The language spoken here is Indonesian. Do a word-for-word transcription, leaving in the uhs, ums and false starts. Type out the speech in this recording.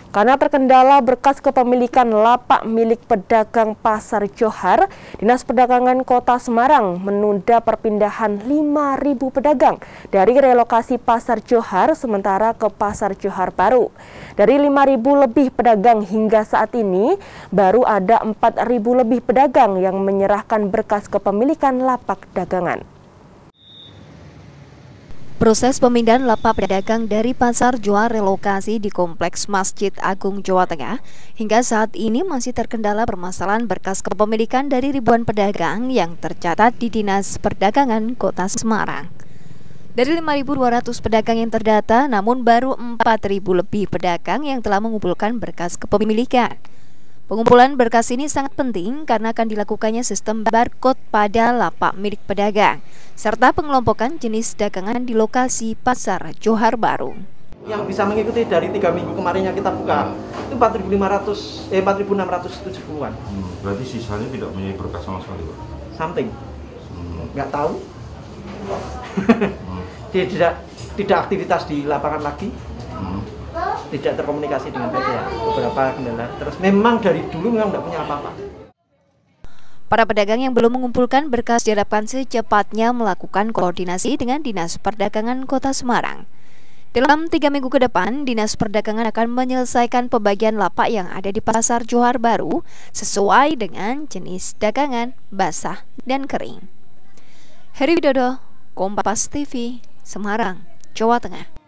Karena terkendala berkas kepemilikan lapak milik pedagang Pasar Johar, Dinas Perdagangan Kota Semarang menunda perpindahan lima ribu pedagang dari relokasi Pasar Johar sementara ke Pasar Johar baru. Dari lima ribu lebih pedagang hingga saat ini, baru ada empat ribu lebih pedagang yang menyerahkan berkas kepemilikan lapak dagangan. Proses pemindahan lapak pedagang dari Pasar Johar relokasi di Kompleks Masjid Agung Jawa Tengah hingga saat ini masih terkendala permasalahan berkas kepemilikan dari ribuan pedagang yang tercatat di Dinas Perdagangan Kota Semarang. Dari lima ribu dua ratus pedagang yang terdata, namun baru empat ribu lebih pedagang yang telah mengumpulkan berkas kepemilikan. Pengumpulan berkas ini sangat penting karena akan dilakukannya sistem barcode pada lapak milik pedagang, serta pengelompokan jenis dagangan di lokasi Pasar Johar baru. Yang bisa mengikuti dari tiga minggu kemarin yang kita buka, itu empat ribu lima ratus, eh, empat ribu enam ratus tujuh puluhan. Hmm, berarti sisanya tidak punya berkas sama sekali, Pak? Something. Hmm. Nggak tahu. Hmm. Tidak, tidak aktivitas di lapangan lagi. Hmm. Tidak terkomunikasi dengan baik ya, beberapa kendala. Terus memang dari dulu memang tidak punya apa-apa. Para pedagang yang belum mengumpulkan berkas diharapkan secepatnya melakukan koordinasi dengan Dinas Perdagangan Kota Semarang. Dalam tiga minggu ke depan, Dinas Perdagangan akan menyelesaikan pembagian lapak yang ada di Pasar Johar baru sesuai dengan jenis dagangan basah dan kering. Heri Widodo, Kompas T V, Semarang, Jawa Tengah.